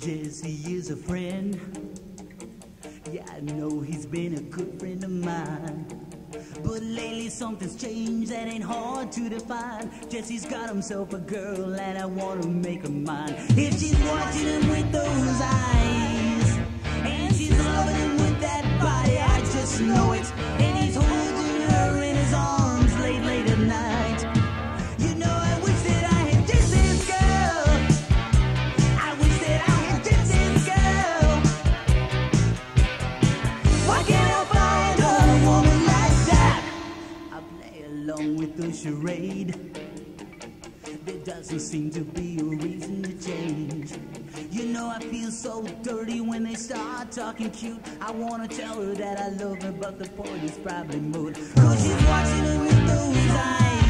Jesse is a friend. Yeah, I know he's been a good friend of mine. But lately something's changed that ain't hard to define. Jesse's got himself a girl and I wanna make her mine. If she's watching him with those eyes, and she's loving him with that body, I just know it. And he's holding her in his arms late, late at night. You know, I wish that I had Jesse's girl. I wish that I had Jesse's girl. Why can't I find a woman like that? I play along with the charade. There doesn't seem to be a reason to change. You know, I feel so dirty when they start talking cute. I wanna tell her that I love her, but the point is probably moot. 'Cause she's watching her with those eyes.